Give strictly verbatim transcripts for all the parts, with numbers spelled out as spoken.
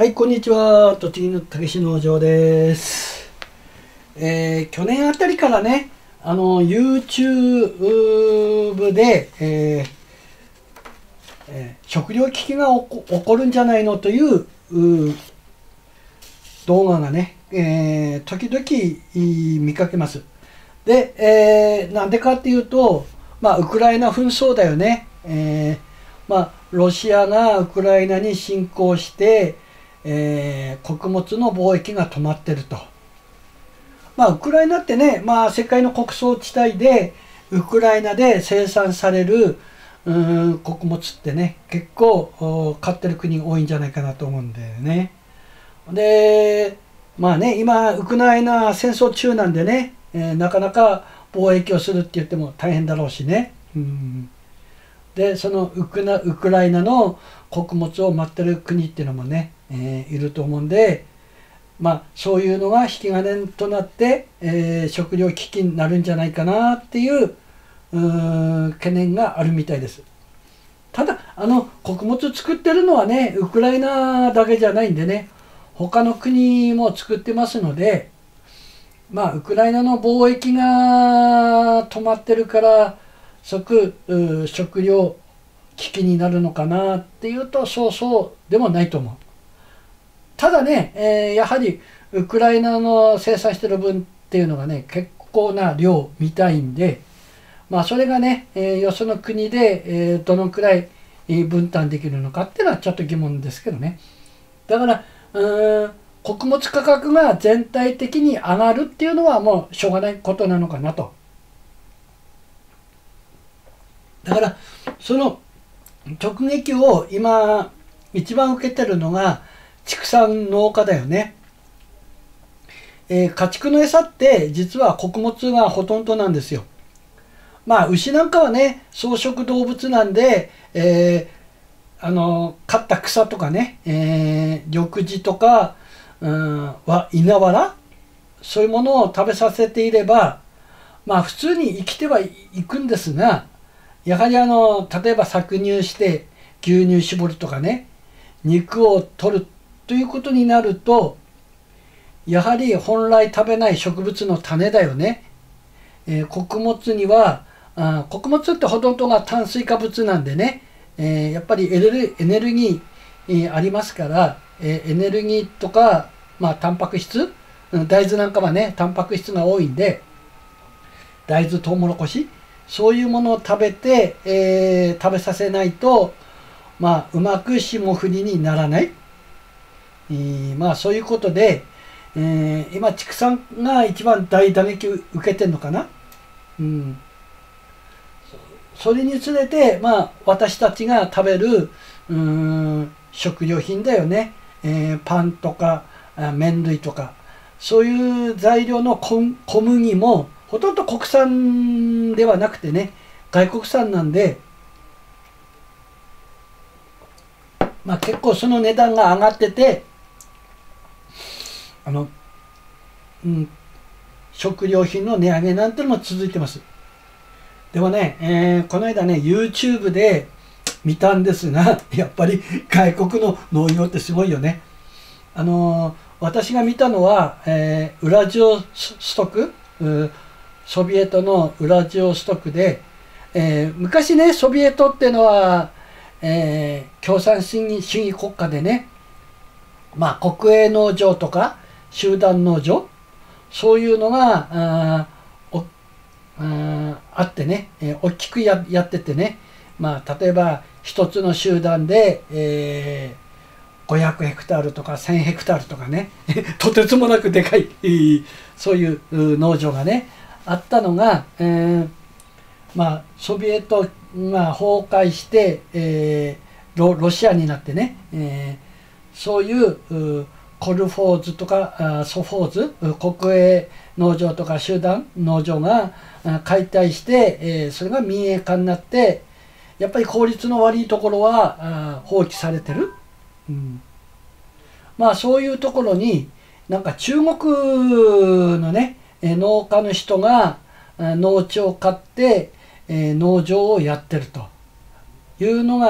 はい、こんにちは。栃木のたけし農場です。えー、去年あたりからね、あの、YouTube で、えーえー食糧危機が起こ、起こるんじゃないのという、う動画がね、えー時々い見かけます。で、えーなんでかっていうと、まあ、ウクライナ紛争だよね。えーまあ、ロシアがウクライナに侵攻して、えー穀物の貿易が止まってると。まあ、ウクライナってね、まあ、世界の穀倉地帯で、ウクライナで生産されるうーん穀物ってね、結構お買ってる国多いんじゃないかなと思うんだよね。で、まあね、今、ウクライナ戦争中なんでね、えーなかなか貿易をするって言っても大変だろうしね。うんで、そのウクナウクライナの穀物を待ってる国っていうのもね、えーいると思うんで、まあ、そういうのが引き金となって、えー食糧危機になるんじゃないかなっていううーん懸念があるみたいです。ただ、あの、穀物作ってるのはね、ウクライナだけじゃないんでね、他の国も作ってますので、まあ、ウクライナの貿易が止まってるから、即う食糧危機になるのかなっていうと、そうそうでもないと思う。ただね、えーやはりウクライナの生産してる分っていうのがね、結構な量みたいんで、まあそれがね、えーよその国で、えーどのくらいえー分担できるのかっていうのはちょっと疑問ですけどね。だからうーん穀物価格が全体的に上がるっていうのはもうしょうがないことなのかなと。だからその直撃を今一番受けてるのが畜産農家だよね。えー家畜の餌って実は穀物がほとんどなんですよ。まあ牛なんかはね草食動物なんで、えーあの刈った草とかね、えー緑地とか、うん、は稲わらそういうものを食べさせていればまあ普通に生きてはいくんですが、やはりあの例えば搾乳して牛乳搾るとかね肉を取るということになるとやはり本来食べない植物の種だよね。えー穀物にはあ穀物ってほとんどが炭水化物なんでね、えーやっぱりエネルエネルギー、えーありますから、えーエネルギーとか、まあ、タンパク質、うん大豆なんかはねタンパク質が多いんで大豆トウモロコシそういうものを食べて、えー食べさせないと、まあ、うまく霜降りにならない、えーまあそういうことで、えー今畜産が一番大打撃を受けてるのかな。うんそれにつれて、まあ、私たちが食べるうーん食料品だよね、えーパンとかあ麺類とかそういう材料の小小麦もほとんど国産ではなくてね外国産なんで、まあ、結構その値段が上がっててあの、うん、食料品の値上げなんてのも続いてます。でもね、えーこの間ね YouTube で見たんですがやっぱり外国の農業ってすごいよね。あのー私が見たのは、えーウラジオストクうソビエトのウラジオストクで、えー昔ねソビエトっていうのは、えー共産主義主義国家でねまあ国営農場とか集団農場そういうのがあーおああってね、えー大きくややっててね、まあ、例えば一つの集団で、えーごひゃくヘクタールとかせんヘクタールとかねとてつもなくでかいそういう農場がねあったのが、えーまあ、ソビエトが崩壊して、えーロ、ロシアになってね、えーそういううコルフォーズとかあソフォーズ国営農場とか集団農場があ解体して、えーそれが民営化になってやっぱり効率の悪いところはあ放棄されてる、うん、まあそういうところになんか中国のねえー農家の人が農地を買って、えー農場をやってるというのが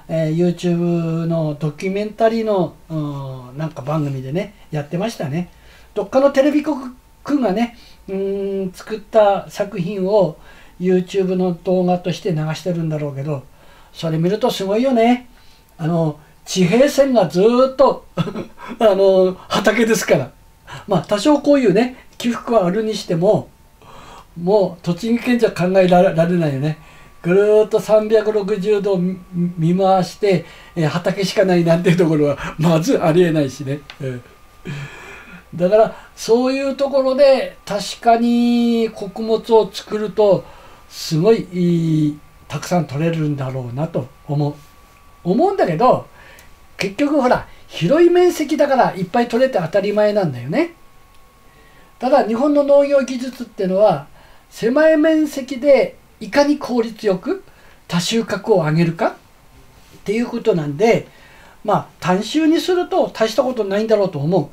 えー、YouTube のドキュメンタリーの、うん、なんか番組でねやってましたね。どっかのテレビ局がねうん作った作品を YouTube の動画として流してるんだろうけど、それ見るとすごいよね。あの地平線がずーっとあの畑ですから。まあ多少こういうね起伏はあるにしても、もう栃木県じゃ考えられないよね。ぐるーっとさんびゃくろくじゅうど見回して、えー、畑しかないなんていうところはまずありえないしね、えー、だからそういうところで確かに穀物を作るとすごいたくさん取れるんだろうなと思う思うんだけど、結局ほら広い面積だからいっぱい取れて当たり前なんだよね。ただ日本の農業技術っていうのは狭い面積でいかに効率よく多収穫を上げるかっていうことなんで、まあ単収にすると大したことないんだろうと思う。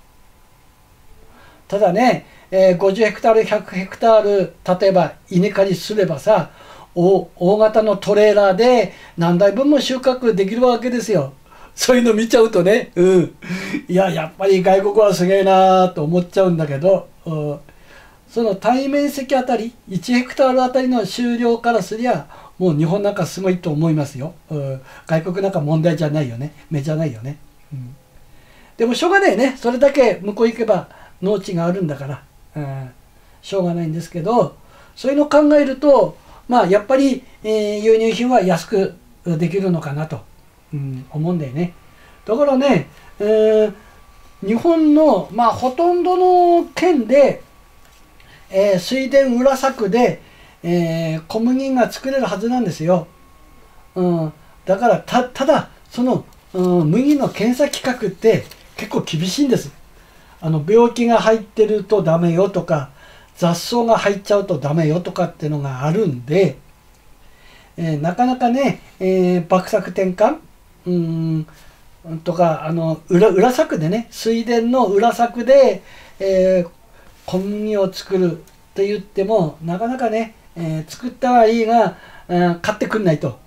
ただね、えー、ごじゅうヘクタールひゃくヘクタール例えば稲刈りすればさ、大, 大型のトレーラーで何台分も収穫できるわけですよ。そういうの見ちゃうとね、うん、いややっぱり外国はすげえなと思っちゃうんだけど、うん、その単位面積あたりいちヘクタールあたりの収量からすりゃもう日本なんかすごいと思いますよ、うん、外国なんか問題じゃないよね、目じゃないよね、うん、でもしょうがないね、それだけ向こう行けば農地があるんだから、うん、しょうがないんですけど、そういうのを考えるとまあやっぱり、えー、輸入品は安くできるのかなと、うん、思うんだよね。だからね、えー、日本のまあほとんどの県で、えー、水田裏作で、えー、小麦が作れるはずなんですよ。うん、だからたただその、うん、麦の検査規格って結構厳しいんです。あの病気が入ってるとダメよとか雑草が入っちゃうとダメよとかっていうのがあるんで、えー、なかなかね、えー、爆作転換うんとかあの 裏, 裏作でね水田の裏作で、えー、小麦を作るって言ってもなかなかね、えー、作ったはいいが、えー、買ってくんないと、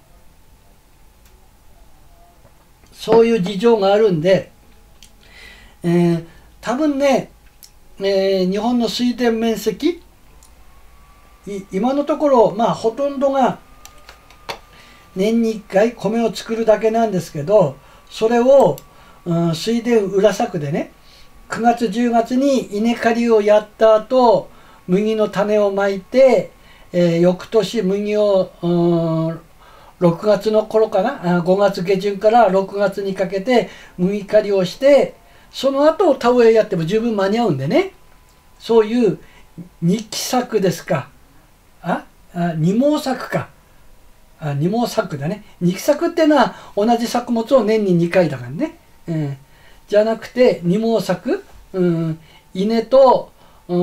そういう事情があるんで、えー、多分ね、えー、日本の水田面積今のところまあほとんどが年にいっかい米を作るだけなんですけど、それを、うん、水田裏作でねくがつじゅうがつに稲刈りをやった後麦の種をまいて、えー、翌年麦を、うん、ろくがつの頃かなごがつげじゅんからろくがつにかけて麦刈りをして、その後田植えやっても十分間に合うんでね、そういうにき作ですか、ああに毛作か、あに毛作だね、にき作っていうのは同じ作物を年ににかいだからね、うん、じゃなくてに毛作、うん、稲と、うん、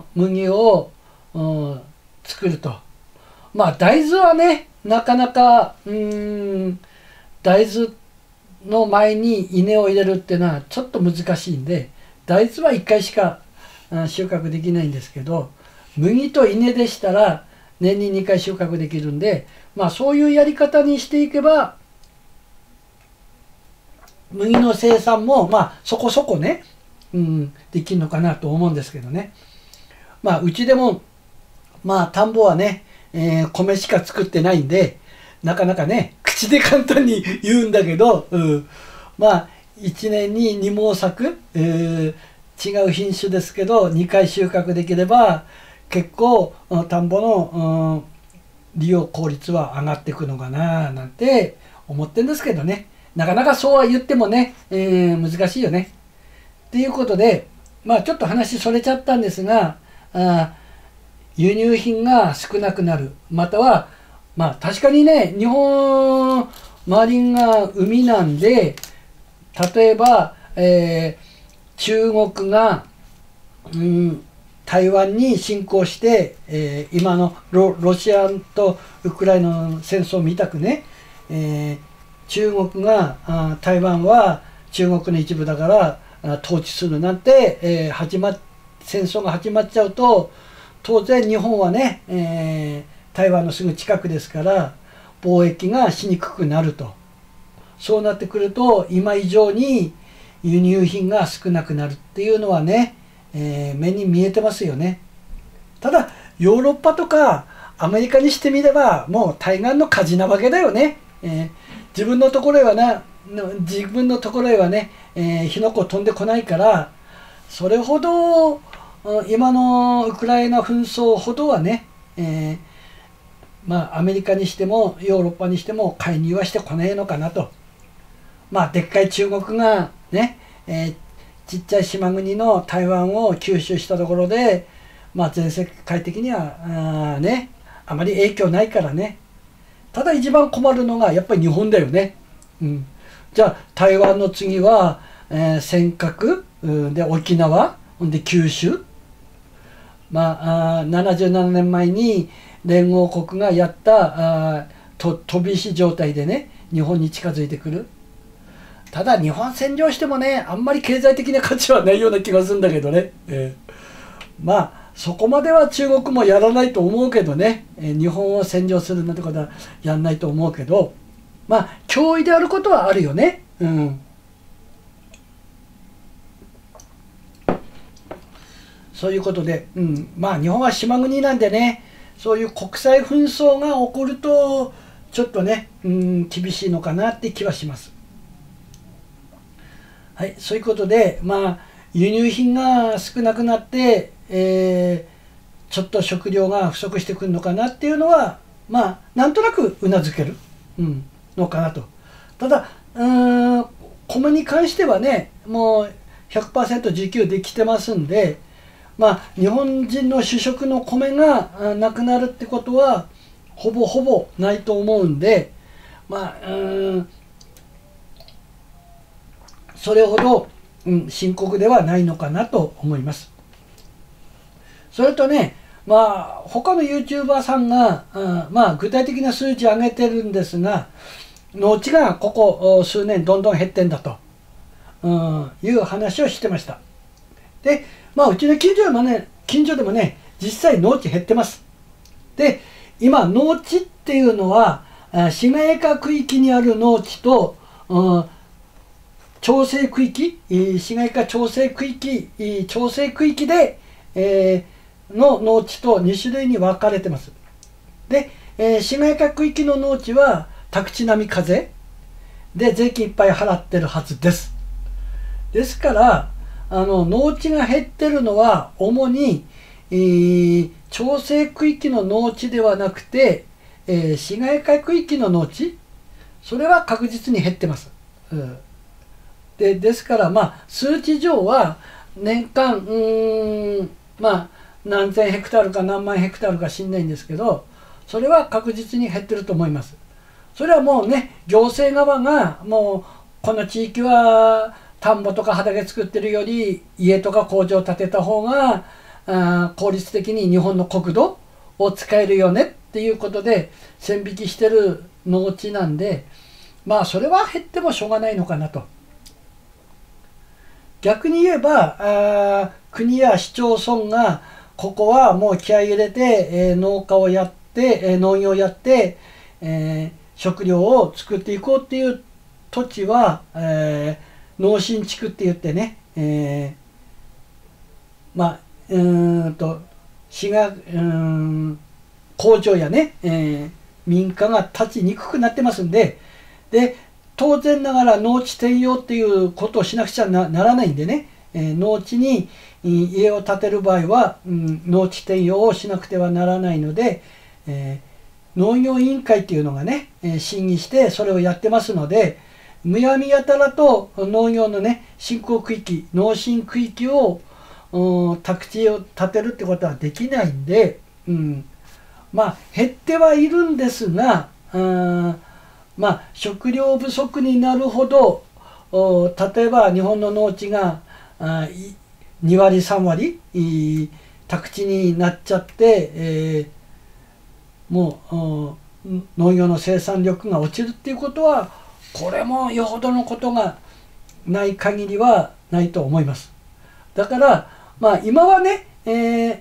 麦を、うん、作ると。まあ大豆はねなかなかうん大豆の前に稲を入れるっていうのはちょっと難しいんで、大豆はいっかいしか収穫できないんですけど、麦と稲でしたら年ににかい収穫できるんで、まあそういうやり方にしていけば麦の生産もまあそこそこね、うん、できるのかなと思うんですけどね。まあうちでもまあ田んぼはね、えー、米しか作ってないんでなかなかね口で簡単に言うんだけど、うん、まあいちねんにに毛作、えー、違う品種ですけどにかい収穫できれば結構田んぼの、うん、利用効率は上がっていくのかななんて思ってるんですけどね、なかなかそうは言ってもね、えー、難しいよね。っていうことでまあちょっと話それちゃったんですが、あ輸入品が少なくなる、またはまあ確かにね日本周りが海なんで、例えば、えー、中国が、うん、台湾に侵攻して、えー、今の ロ, ロシアとウクライナの戦争みたくね、えー、中国があ台湾は中国の一部だからあ統治するなんて、えー、始ま戦争が始まっちゃうと当然日本はね、えー、台湾のすぐ近くですから貿易がしにくくなると。 そうなってくると今以上に輸入品が少なくなるっていうのはね、えー、目に見えてますよね。ただヨーロッパとかアメリカにしてみればもう対岸の火事なわけだよね。えー、自分のところへはな自分のところへはね、えー、火の粉飛んでこないから、それほど今のウクライナ紛争ほどはね、えー、まあアメリカにしてもヨーロッパにしても介入はしてこないのかなと。まあでっかい中国がね、えー、ちっちゃい島国の台湾を吸収したところで、まあ全世界的にはあねあまり影響ないからね。ただ一番困るのがやっぱり日本だよね。うん、じゃあ台湾の次は、えー、尖閣、うん、で沖縄で九州、まあ、あななじゅうななねんまえに連合国がやったあと飛び石状態でね日本に近づいてくる。ただ日本占領してもねあんまり経済的な価値はないような気がするんだけどね、えー、まあそこまでは中国もやらないと思うけどね、えー、日本を占領するなんてことはやんないと思うけど、まあ脅威であることはあるよね。うん、そういうことで、うん、まあ日本は島国なんでね、そういう国際紛争が起こるとちょっとね、うん、厳しいのかなって気はします。はい、そういうことで、まあ輸入品が少なくなって、えー、ちょっと食料が不足してくるのかなっていうのは、まあなんとなくうなずける、うん、のかなと。ただうーん米に関してはねもう ひゃくパーセント 自給できてますんで、まあ日本人の主食の米がなくなるってことはほぼほぼないと思うんで、まあうーんそれほど、うん、深刻ではないのかなと思います。それとね、まあ他の ユーチューバー さんが、うん、まあ具体的な数値上げてるんですが、農地がここ数年どんどん減ってんだと、うん、いう話をしてました。で、まあうちの近所でもね、近所でもね、実際農地減ってます。で、今農地っていうのは市街化区域にある農地と、うん、調整区域、市街化調整区域、調整区域で、えー、の農地とに種類に分かれてます。で、えー、市街化区域の農地は宅地並み課税で税金いっぱい払ってるはずです。ですからあの農地が減ってるのは主に、えー、調整区域の農地ではなくて、えー、市街化区域の農地、それは確実に減ってます。うんでですからまあ数値上は年間うーんまあ何千ヘクタールか何万ヘクタールか知んないんですけど、それは確実に減ってると思います。それはもうね行政側がもうこの地域は田んぼとか畑作ってるより家とか工場を建てた方があ効率的に日本の国土を使えるよねっていうことで線引きしてる農地なんで、まあそれは減ってもしょうがないのかなと。逆に言えばあ国や市町村がここはもう気合い入れて、えー、農家をやって、えー、農業をやって、えー、食料を作っていこうっていう土地は、えー、農新地区って言ってね、えー、まあうーんと市がうーん工場やね、えー、民家が建ちにくくなってますんで、で当然ながら農地転用っていうことをしなくちゃ な, ならないんでね、えー、農地に家を建てる場合は、うん、農地転用をしなくてはならないので、えー、農業委員会っていうのがね、えー、審議してそれをやってますので、むやみやたらと農業のね振興区域農進区域を宅地を建てるってことはできないんで、うん、まあ減ってはいるんですが、あまあ食料不足になるほど例えば日本の農地がに割さん割宅地になっちゃって、えー、もう農業の生産力が落ちるっていうことはこれもよほどのことがない限りはないと思います。だからまあ今はね、えー、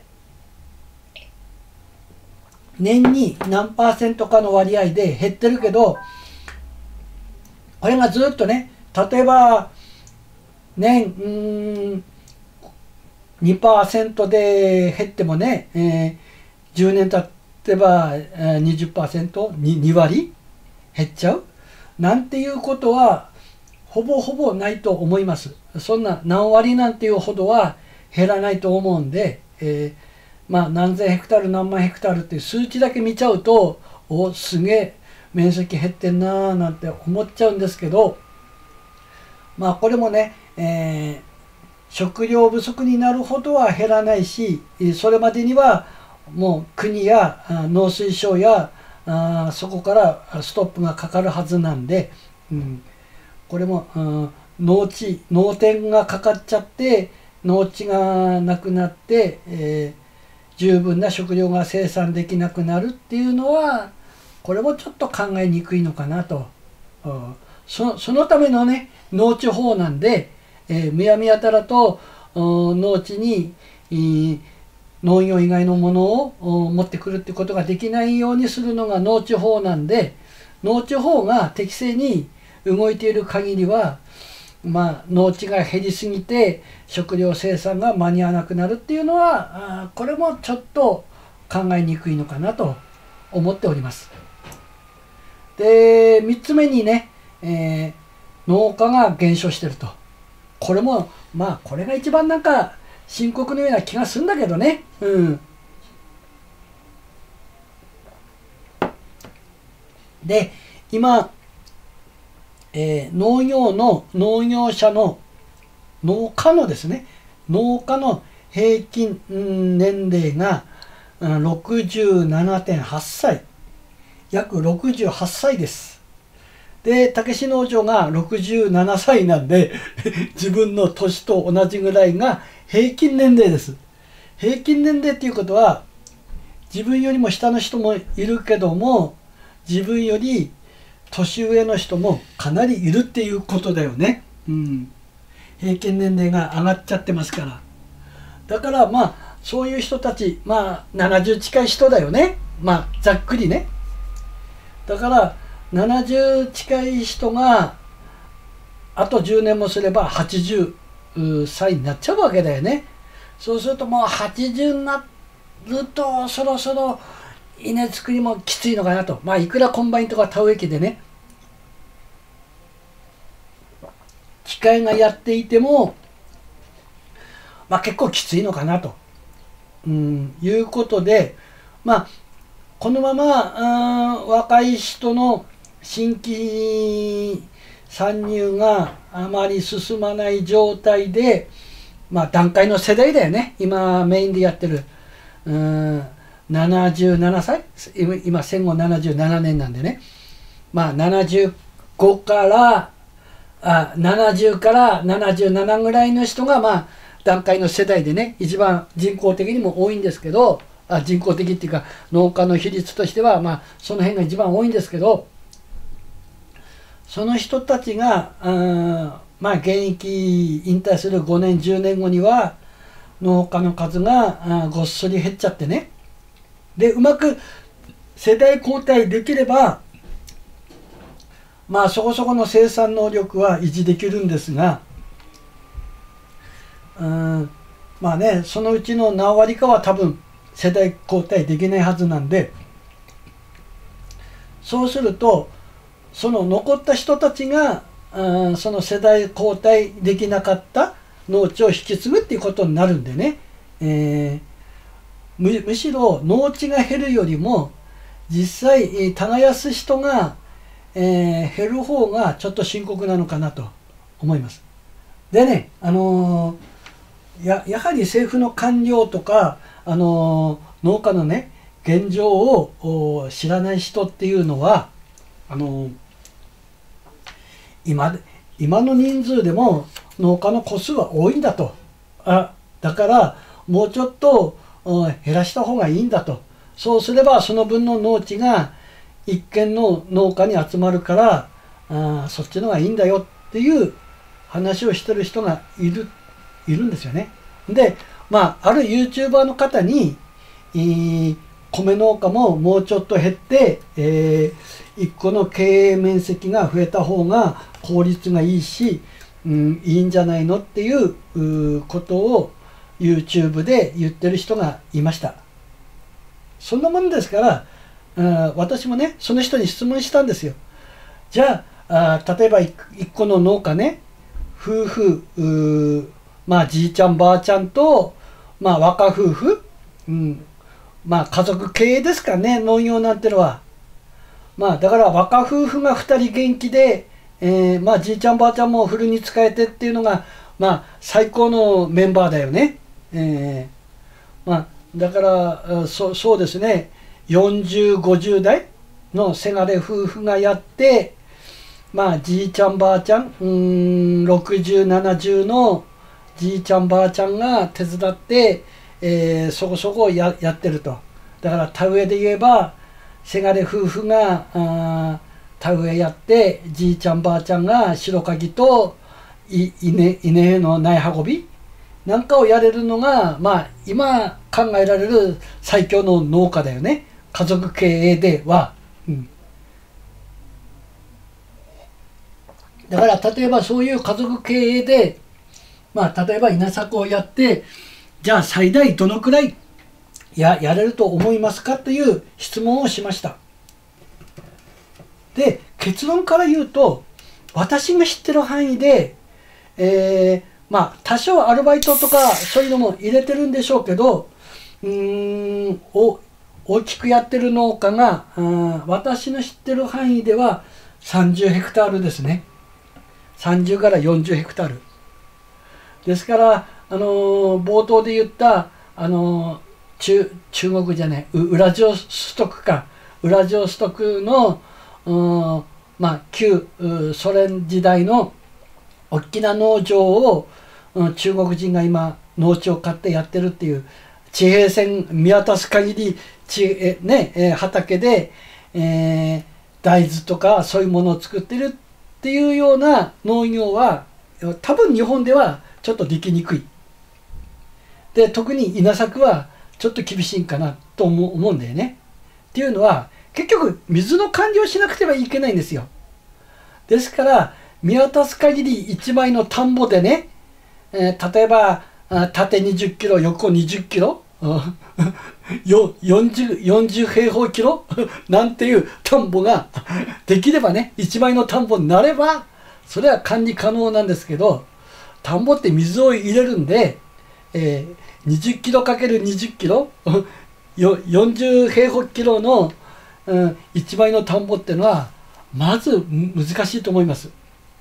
年に何パーセントかの割合で減ってるけど、 これがずっとね、例えば年、うーん、にパーセント で減ってもね、えー、じゅうねん経ってば、えー、にじゅっパーセント、に, に割減っちゃうなんていうことはほぼほぼないと思います。そんな何割なんていうほどは減らないと思うんで、えー、まあ何千ヘクタール何万ヘクタールっていう数値だけ見ちゃうと、おすげえ面積減ってんなーなんて思っちゃうんですけど、まあこれもね、えー、食料不足になるほどは減らないし、それまでにはもう国や農水省やあそこからストップがかかるはずなんで、うん、これも、うん、農地農田がかかっちゃって農地がなくなって、えー、十分な食料が生産できなくなるっていうのはこれもちょっと考えにくいのかなと、うん、そ, そのためのね農地法なんで、えー、むやみやたらと農地に、えー農業以外のものを持ってくるってことができないようにするのが農地法なんで、農地法が適正に動いている限りは、まあ、農地が減りすぎて食料生産が間に合わなくなるっていうのは、あこれもちょっと考えにくいのかなと思っております。で、みっつめにね、えー、農家が減少してると。これも、まあ、これが一番なんか、深刻のような気がするんだけどね。うん。で、今、えー、農業の、農業者の、農家のですね、農家の平均年齢が ろくじゅうななてんはっさい。約ろくじゅうはっさいです。で、武志農場がろくじゅうななさいなんで、自分の年と同じぐらいが平均年齢です。平均年齢っていうことは、自分よりも下の人もいるけども、自分より年上の人もかなりいるっていうことだよね。うん。平均年齢が上がっちゃってますから。だからまあ、そういう人たち、まあ、ななじゅう近い人だよね。まあ、ざっくりね。だから、ななじゅう近い人が、あとじゅうねんもすればはちじゅっさいになっちゃうわけだよね。そうするともうはちじゅうになるとそろそろ稲作りもきついのかなと。まあいくらコンバインとか田植え機でね機械がやっていてもまあ結構きついのかなと、うん、いうことで、まあこのまま若い人の新規参入があまり進まない状態で、まあ段階の世代だよね。今メインでやってる。うーん、ななじゅうななさい、今戦後ななじゅうななねんなんでね。まあななじゅうごから、あ、ななじゅうからななじゅうななぐらいの人がまあ段階の世代でね、一番人口的にも多いんですけど、あ、人口的っていうか農家の比率としてはまあその辺が一番多いんですけど、その人たちが、あまあ現役引退するごねんじゅうねんごには農家の数がごっそり減っちゃってね。で、うまく世代交代できれば、まあそこそこの生産能力は維持できるんですが、うん、まあね、そのうちの何割かは多分世代交代できないはずなんで、そうすると、その残った人たちが、うん、その世代交代できなかった農地を引き継ぐっていうことになるんでね、えー、む, むしろ農地が減るよりも実際耕す人が、えー、減る方がちょっと深刻なのかなと思います。でね、あのー、や, やはり政府の官僚とか、あのー、農家のね現状を知らない人っていうのはあのー、今今の人数でも農家の戸数は多いんだと。あ、だからもうちょっと減らした方がいいんだと。そうすればその分の農地が一軒の農家に集まるから、あ、そっちの方がいいんだよっていう話をしてる人がいるいるんですよね。で、まあある ユーチューバー の方に、えー、 米農家ももうちょっと減って、えー、いっこの経営面積が増えた方が効率がいいし、うん、いいんじゃないのっていうことを YouTube で言ってる人がいました。そんなもんですから、あ私もねその人に質問したんですよ。じゃあ、あ例えばいっこの農家ね、夫婦まあじいちゃんばあちゃんと、まあ、若夫婦、うん、まあ家族経営ですかね、農業なんてのは。まあだから若夫婦がふたり元気で、えー、まあじいちゃんばあちゃんもフルに使えてっていうのがまあ最高のメンバーだよね。えー、まあだからそそうですね、よんじゅう、ごじゅう代のせがれ夫婦がやって、まあじいちゃんばあちゃん、うーんろくじゅう、ななじゅうのじいちゃんばあちゃんが手伝って、えー、そこそこ や, やってると。だから田植えで言えばせがれ夫婦があ田植えやって、じいちゃんばあちゃんが白かぎと稲稲の苗運びなんかをやれるのが、まあ今考えられる最強の農家だよね、家族経営では。うん、だから例えばそういう家族経営で、まあ例えば稲作をやって、じゃあ最大どのくらいややれると思いますかという質問をしました。で結論から言うと、私が知ってる範囲で、えー、まあ多少アルバイトとかそういうのも入れてるんでしょうけど、うーんお大きくやってる農家があ私の知ってる範囲ではさんじゅうヘクタールですね。さんじゅうからよんじゅうヘクタールですから、あのー、冒頭で言ったあのー、中, 中国じゃないウラジオストクかウラジオストクの、うんまあ、旧ソ連時代の大きな農場を、うん、中国人が今農地を買ってやってるっていう、地平線見渡す限り地、え、ねえ畑で、えー、大豆とかそういうものを作ってるっていうような農業は多分日本ではちょっとできにくい。で特に稲作はちょっと厳しいんかなと思う、思うんだよね。っていうのは結局水の管理をしなくてはいけないんですよ。ですから見渡す限り一枚の田んぼでね、えー、例えば縦にじゅっキロ横にじゅっキロよよんじゅう、よんじゅう平方キロなんていう田んぼができればね、一枚の田んぼになればそれは管理可能なんですけど、田んぼって水を入れるんで、えー、にじゅっキロかけるにじゅっキロよんじゅう平方キロの、うん、一枚の田んぼっていうのはまず難しいと思います。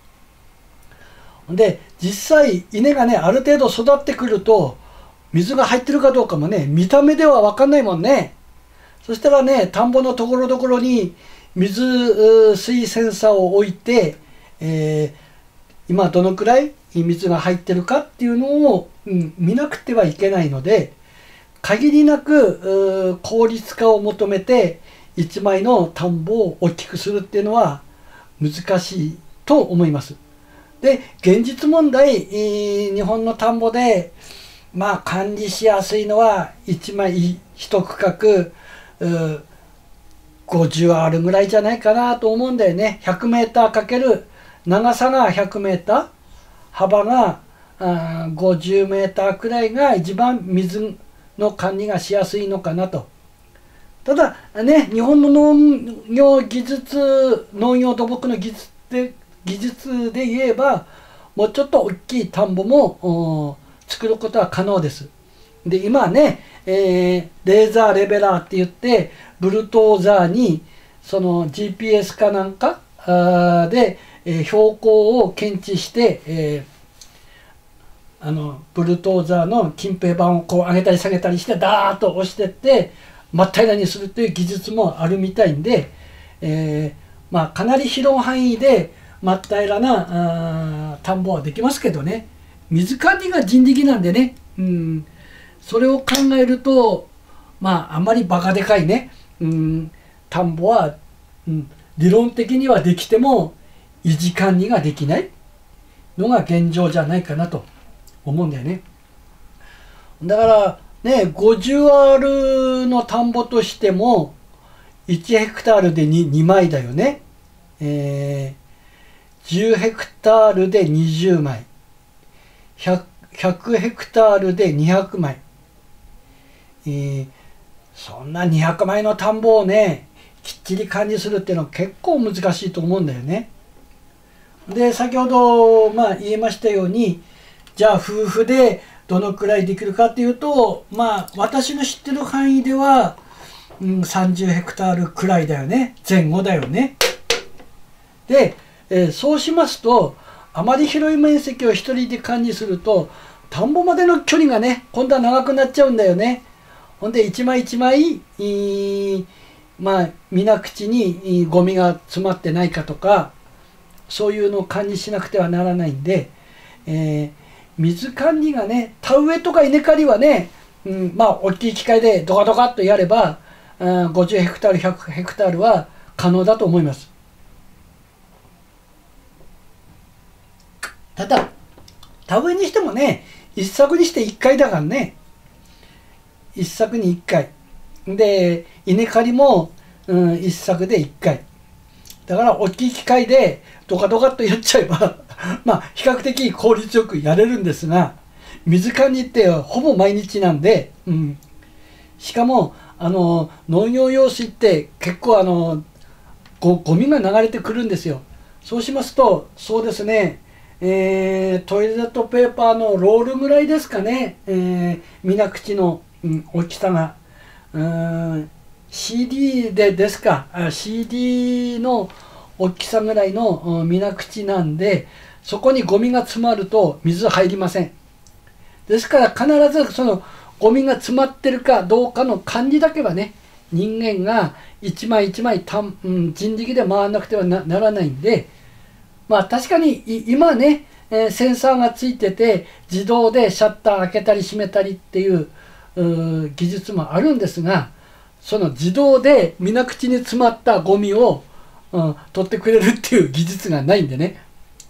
で実際稲がねある程度育ってくると水が入ってるかどうかもね見た目では分かんないもんね。そしたらね田んぼのところどころに水水センサーを置いて、えー、今どのくらい水が入ってるかっていうのを、うん、見なくてはいけないので、限りなく効率化を求めて一枚の田んぼを大きくするっていうのは難しいと思います。で現実問題、日本の田んぼでまあ管理しやすいのはいちまいいち区画ごじゅうアール ぐらいじゃないかなと思うんだよね。ひゃくメーターかける長さがひゃくメーター、幅がごじゅうメーターくらいが一番水の管理がしやすいのかなと。ただね、日本の農業技術、農業土木の技術で技術で言えばもうちょっと大きい田んぼも作ることは可能です。で今ね、えー、レーザーレベラーって言ってブルトーザーにその ジーピーエス かなんかで、えー、標高を検知して、えー、あのブルトーザーの近平板をこう上げたり下げたりしてダーッと押してって真っ平らにするという技術もあるみたいんで、えーまあ、かなり広い範囲で真っ平らな田んぼはできますけどね、水管理が人力なんでね、うん、それを考えるとまああんまりバカでかいね、うん、田んぼは、うん、理論的にはできても維持管理ができないのが現状じゃないかなと思うんだよね。だからね、ごじゅうアール の田んぼとしてもいちヘクタールで 2, にまいだよね。えー、じゅうヘクタールでにじゅうまい、ひゃく, ひゃくヘクタールでにひゃくまい、えー、そんなにひゃくまいの田んぼをねきっちり管理するっていうのは結構難しいと思うんだよね。で先ほど、まあ、言いましたように、じゃあ夫婦でどのくらいできるかっていうと、まあ私の知ってる範囲では、うん、さんじゅうヘクタールくらいだよね、前後だよね。で、えー、そうしますとあまり広い面積を一人で管理すると田んぼまでの距離がね今度は長くなっちゃうんだよね。ほんで一枚一枚、えー、まあ水口にゴミが詰まってないかとか、そういうのを管理しなくてはならないんで、えー、水管理がね、田植えとか稲刈りはね、うん、まあ大きい機械でドカドカっとやれば、うん、ごじゅうヘクタールひゃくヘクタールは可能だと思います。ただ田植えにしてもね一作にしていっかいだからね、一作にいっかいで、稲刈りも、うん、一作でいっかいだから大きい機械でドカドカっとやっちゃえばまあ比較的効率よくやれるんですが、水管理ってほぼ毎日なんで、うん、しかもあの農業用水って結構あの ゴ, ゴミが流れてくるんですよ。そうしますとそうですね、えー、トイレットペーパーのロールぐらいですかね、えー、水口の、うん、大きさがうーん シーディー でですか、 シーディー の大きさぐらいの水口なんで、そこにゴミが詰まると水入りません。ですから必ずそのゴミが詰まってるかどうかの管理だけはね、人間が一枚一枚たん、うん、人力で回らなくては な, ならないんで、まあ確かに今ね、えー、センサーがついてて自動でシャッター開けたり閉めたりっていう、う技術もあるんですが、その自動で水口に詰まったゴミを、うん、取ってくれるっていう技術がないんでね、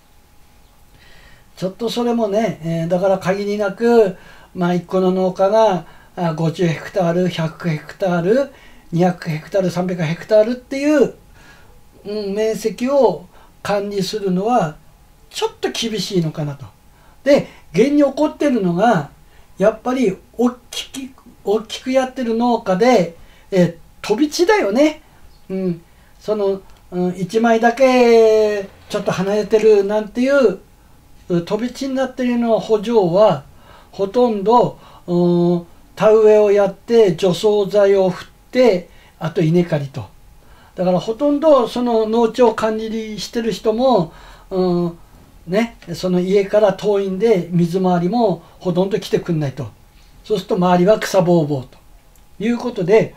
ちょっとそれもね、えー、だから限りなく、まあ、いっこの農家がごじゅうヘクタールひゃくヘクタールにひゃくヘクタールさんびゃくヘクタールっていう、うん、面積を管理するのはちょっと厳しいのかなと。で現に起こってるのがやっぱり大きく大きくやってる農家で、え飛び地だよね、うん、その、うん、いちまいだけちょっと離れてるなんていう飛び地になっているのは補助はほとんど、うん、田植えをやって除草剤を振ってあと稲刈りと。だからほとんどその農地を管理してる人も、うんね、その家から遠いんで水回りもほとんど来てくんないと。そうすると周りは草ぼうぼうということで、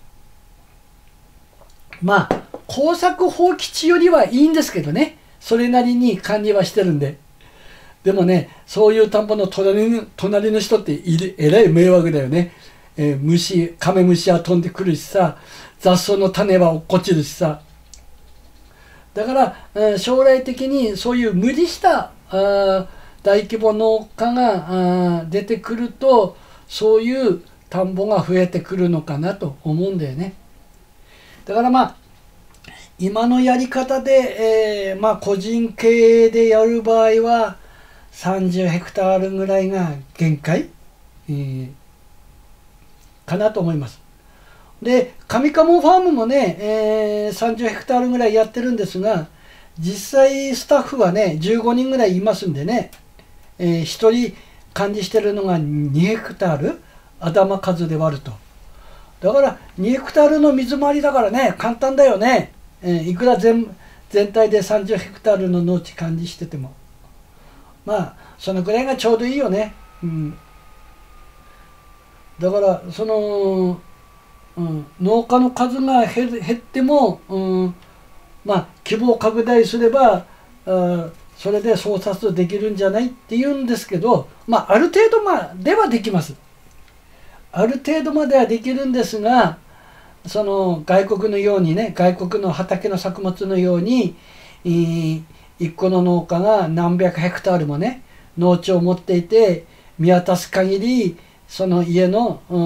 まあ耕作放棄地よりはいいんですけどね、それなりに管理はしてるんで。でもね、そういう田んぼの隣の隣の人っているえらい迷惑だよね。えー、虫カメムシは飛んでくるしさ、雑草の種は落っこちるしさ。だから、えー、将来的にそういう無理したあ大規模農家があ出てくると、そういう田んぼが増えてくるのかなと思うんだよね。だからまあ今のやり方で、えー、まあ個人経営でやる場合はさんじゅうヘクタールぐらいが限界、えー、かなと思います。で上鴨ファームもね、えー、さんじゅうヘクタールぐらいやってるんですが、実際スタッフはねじゅうごにんぐらいいますんでね、えー、ひとり管理してるのがにヘクタール、頭数で割ると。だからにヘクタールの水回りだからね簡単だよね、えー、いくら 全, 全体でさんじゅうヘクタールの農地管理してても、まあそのくらいがちょうどいいよね、うん、だからその、うん、農家の数が 減, 減っても、うん、まあ規模を拡大すればあそれで操作できるんじゃないっていうんですけど、まあある程度まではできます。ある程度まではできるんですが、その外国のようにね、外国の畑の作物のように、えー、一個の農家が何百ヘクタールもね農地を持っていて、見渡す限りその家の、うん、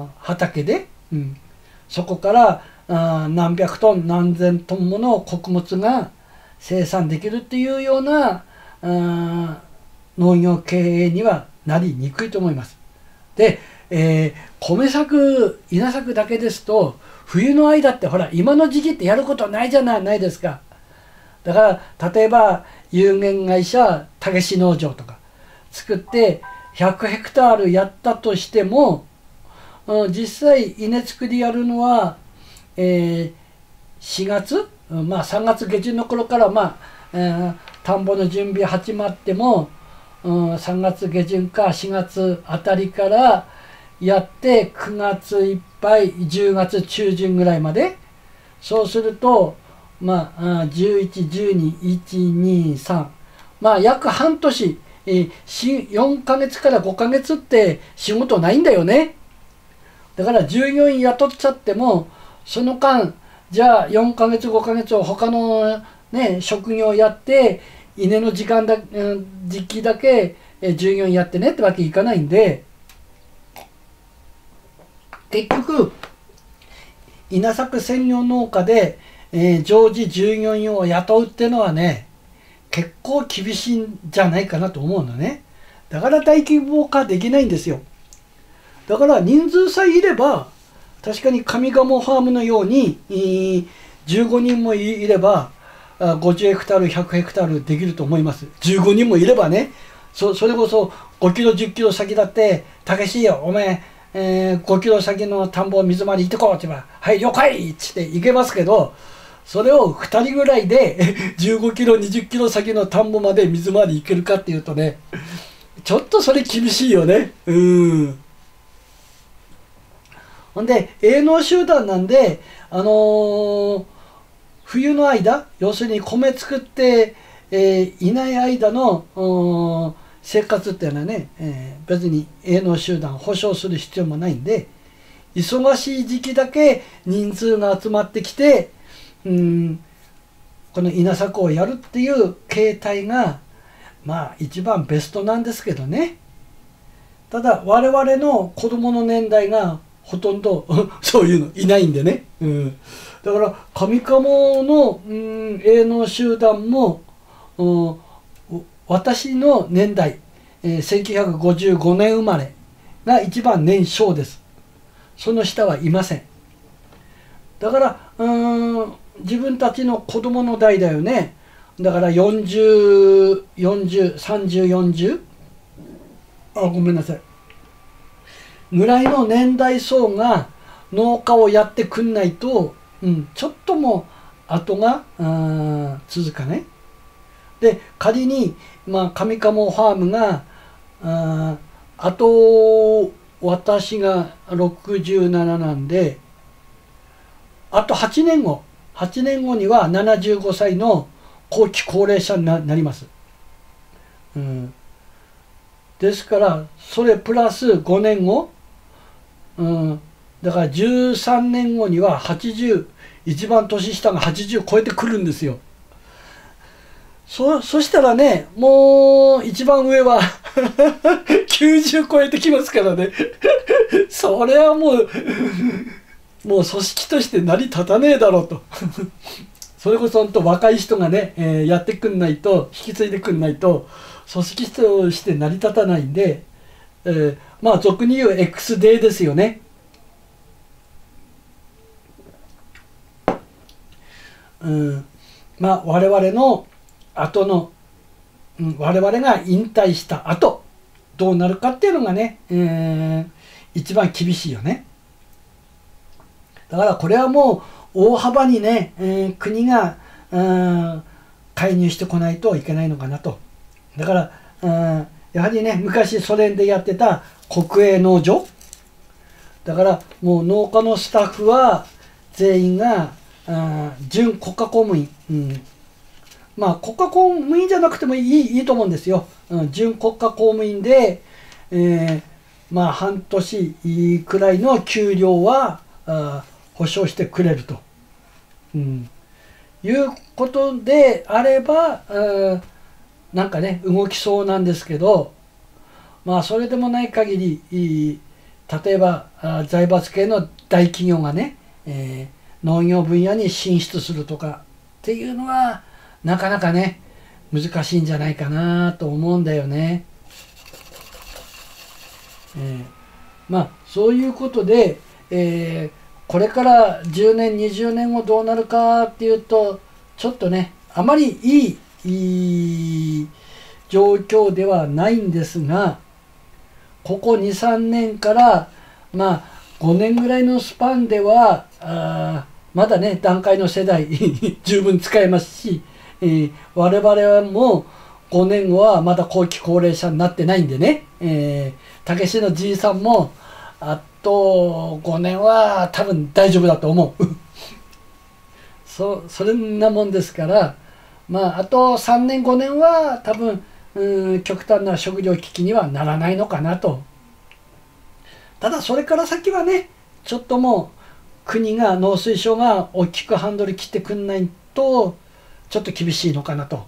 畑で、うん、そこからあ何百トン何千トンもの穀物が生産できるっていうようなあ農業経営にはなりにくいと思います。で、えー、米作稲作だけですと冬の間ってほら今の時期ってやることないじゃないですか。だから例えば有限会社武志農場とか作ってひゃくヘクタールやったとしても、うん、実際稲作りやるのは、えー、しがつ、まあさんがつ下旬の頃からまあ、えー、田んぼの準備始まっても、うん、さんがつ下旬かしがつあたりからやってくがついっぱいじゅうがつ中旬ぐらいまで、そうするとまあじゅういち、じゅうに、いち、に、さん、まあ約半年、えー、よんかげつからごかげつって仕事ないんだよね。だから従業員雇っちゃってもその間じゃあよんかげつごかげつを他のね職業やって稲の時間だ時期だけ従業員やってねってわけいかないんで、結局稲作専業農家で、えー、常時従業員を雇うっていうのはね結構厳しいんじゃないかなと思うのね。だから大規模化できないんですよ。だから人数さえいれば確かに上賀茂ファームのようにじゅうごにんもいればごじゅうヘクタールひゃくヘクタールできると思います。じゅうごにんもいればね、 そ, それこそごキロじゅっキロ先だって「たけしよお前、えー、ごキロ先の田んぼを水回り行ってこう」って言えば「はい了解!」っつって行けますけど、それをふたりぐらいでじゅうごキロにじゅっキロ先の田んぼまで水回り行けるかっていうとね、ちょっとそれ厳しいよね。うんほんで営農集団なんで、あのー、冬の間要するに米作って、えー、いない間の生活っていうのはね、えー、別に営農集団保証する必要もないんで、忙しい時期だけ人数が集まってきて、うん、この稲作をやるっていう形態がまあ一番ベストなんですけどね。ただ我々の子供の年代がほとんどそういうのいないんでね、うん、だから上鴨の、うん、営農集団も、うん、私の年代、えー、せんきゅうひゃくごじゅうごねん生まれが一番年少です。その下はいません。だからうん自分たちの子供の代だよね。だからよんじゅう、よんじゅう、さんじゅう、よんじゅう、あごめんなさいぐらいの年代層が農家をやってくんないと、うん、ちょっとも後が続かない。で仮に、まあ、上鴨ファームがああと私がろくじゅうなななんであとはちねんごはちねんごにはななじゅうごさいの後期高齢者に な, なります、うん、ですからそれプラスごねんご、うん、だからじゅうさんねんごにははちじゅう一番年下がはちじゅう超えてくるんですよ。そ, そしたらねもう一番上はきゅうじゅう超えてきますからねそれはもうもう組織として成り立たねえだろうとそれこそ本当若い人がね、えー、やってくんないと引き継いでくんないと組織として成り立たないんで、えー、まあ俗に言う エックス デーですよね。うん、まあ我々の後の、うん、我々が引退した後どうなるかっていうのがね、えー、一番厳しいよね。だからこれはもう大幅にね、えー、国が、うん、介入してこないといけないのかなと。だから、うん、やはりね昔ソ連でやってた国営農場だからもう農家のスタッフは全員が、うん、準国家公務員、うん、まあ国家公務員じゃなくてもいい、いいと思うんですよ、うん、準国家公務員で、えー、まあ半年くらいの給料はあ保証してくれると、うん、いうことであれば、うん、なんかね動きそうなんですけど、まあそれでもない限り例えばあ財閥系の大企業がね、えー、農業分野に進出するとかっていうのはなかなかね難しいんじゃないかなと思うんだよね。えー、まあそういうことで、えー、これからじゅうねんにじゅうねんごどうなるかっていうとちょっとねあまりいい、いい状況ではないんですが、ここにさんねんからまあごねんぐらいのスパンではあまだね団塊の世代十分使えますし、えー、我々もごねんごはまだ後期高齢者になってないんでね、えー、たけしのじいさんもあとごねんは多分大丈夫だと思うそ, そんなもんですから、まああとさんねんごねんは多分うん極端な食糧危機にはならないのかなと。ただそれから先はねちょっともう国が農水省が大きくハンドル切ってくんないとちょっと厳しいのかなと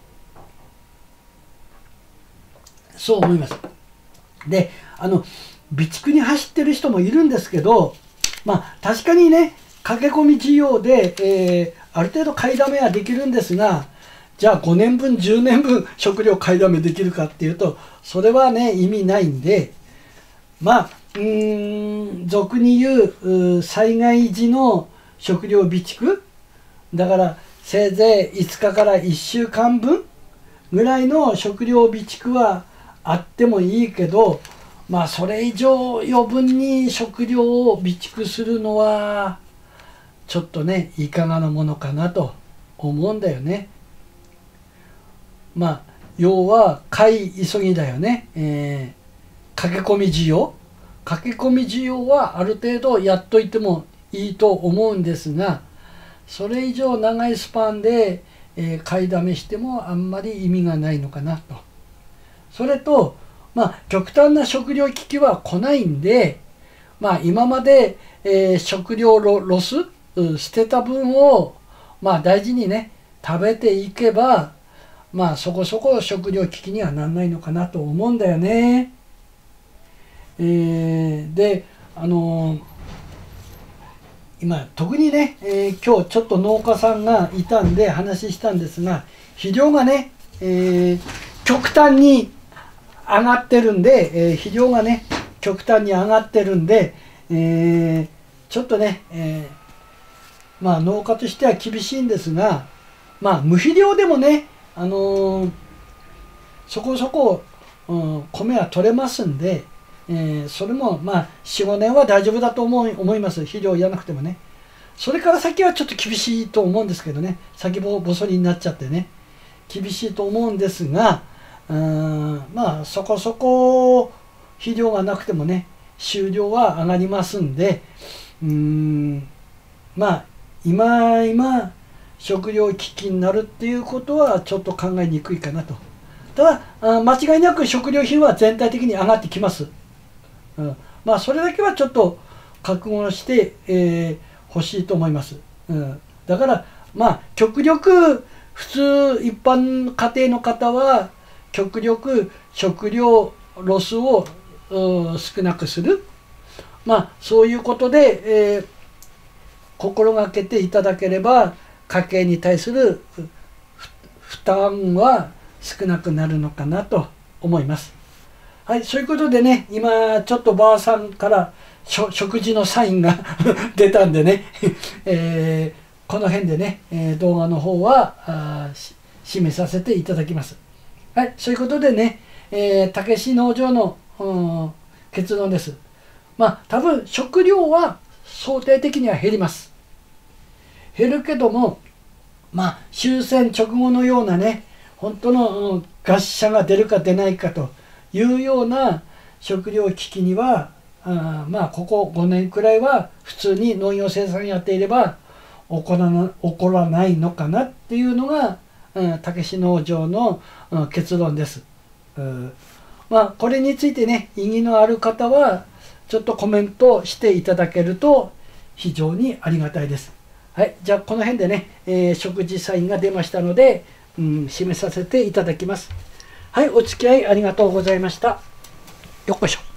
そう思います。であの備蓄に走ってる人もいるんですけど、まあ確かにね駆け込み需要で、えー、ある程度買いだめはできるんですが、じゃあごねんぶんじゅうねんぶん食料買いだめできるかっていうとそれはね意味ないんで、まあうーん俗に言う災害時の食料備蓄だからせいぜいいつかからいっしゅうかんぶんぐらいの食料備蓄はあってもいいけど、まあそれ以上余分に食料を備蓄するのはちょっとねいかがなものかなと思うんだよね。まあ要は買い急ぎだよね、えー、駆け込み需要駆け込み需要はある程度やっといてもいいと思うんですが、それ以上長いスパンで、えー、買いだめしてもあんまり意味がないのかなと。それとまあ極端な食料危機は来ないんで、まあ今まで、えー、食料ロス捨てた分をまあ大事にね食べていけばまあそこそこ食料危機にはならないのかなと思うんだよね。えー、であのー、今特にね、えー、今日ちょっと農家さんがいたんで話したんですが、肥料がね、えー、極端に上がってるんで、えー、肥料がね極端に上がってるんで、えー、ちょっとね、えー、まあ農家としては厳しいんですが、まあ無肥料でもね、あのー、そこそこ、うん、米は取れますんで、えー、それもまあよんごねんは大丈夫だと思い思います。肥料やらなくてもね。それから先はちょっと厳しいと思うんですけどね、先細りになっちゃってね厳しいと思うんですが、うーんまあそこそこ肥料がなくてもね収量は上がりますんで、うーんまあ今今食料危機になるっていうことはちょっと考えにくいかなと。ただ間違いなく食料品は全体的に上がってきます。うん、まあそれだけはちょっと覚悟して、えー、欲しいと思います。うん、だからまあ極力普通一般家庭の方は極力食料ロスを少なくする、まあそういうことで、えー、心がけていただければ家計に対する負担は少なくなるのかなと思います。はい、そういうことでね、今ちょっとばあさんから食事のサインが出たんでね、えー、この辺でね、えー、動画の方はあ締めさせていただきます。はい、そういうことでね、えー、たけし農場の、うん、結論です。まあ多分食料は相対的には減ります。減るけども、まあ終戦直後のようなね、本当の、うん、餓死者が出るか出ないかというような食料危機にはあまあここごねんくらいは普通に農業生産やっていれば起こらな、起こらないのかなっていうのがたけし農場の、うん、結論です。うん、まあこれについてね異議のある方はちょっとコメントしていただけると非常にありがたいです。はい、じゃあこの辺でね、えー、食事サインが出ましたので、うん、締めさせていただきます。はい、お付き合いありがとうございました。よっこいしょ。